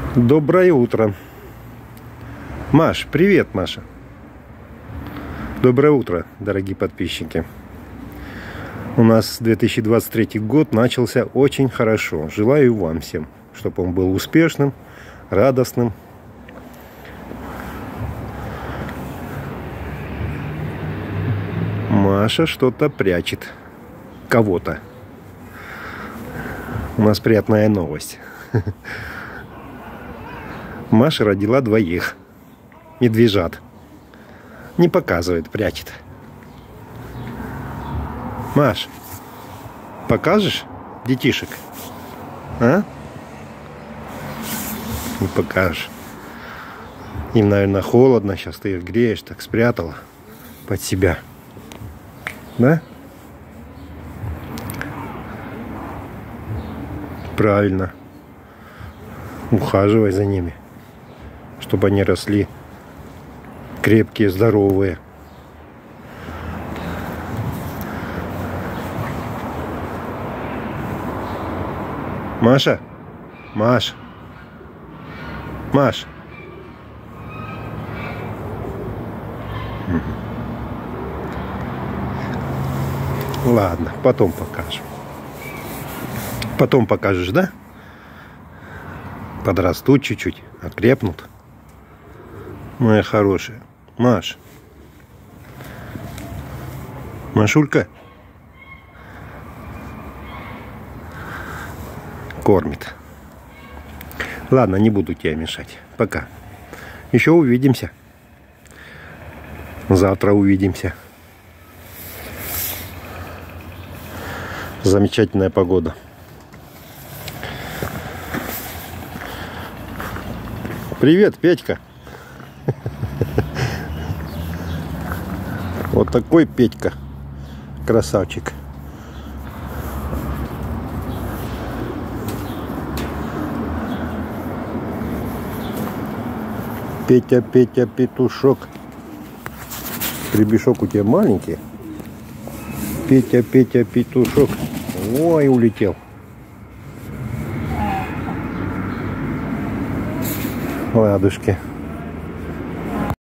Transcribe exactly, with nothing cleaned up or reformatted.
Доброе утро. Маш, привет, Маша. Доброе утро, дорогие подписчики. У нас две тысячи двадцать третий год начался очень хорошо. Желаю вам всем, чтобы он был успешным, радостным. Маша что-то прячет. Кого-то. У нас приятная новость. Маша родила двоих. Медвежат. Не показывает, прячет. Маш, покажешь детишек? А? Не покажешь. Им, наверное, холодно. Сейчас ты их греешь, так спрятала под себя. Да? Правильно. Ухаживай за ними, чтобы они росли крепкие, здоровые. Маша? Маш? Маш? Ладно, потом покажем. Потом покажешь, да? Подрастут чуть-чуть, окрепнут. Моя хорошая. Маш. Машулька. Кормит. Ладно, не буду тебе мешать. Пока. Еще увидимся. Завтра увидимся. Замечательная погода. Привет, Петька. Вот такой Петька. Красавчик. Петя, Петя, петушок. Гребешок у тебя маленький. Петя, Петя, петушок. Ой, улетел. Ладушки.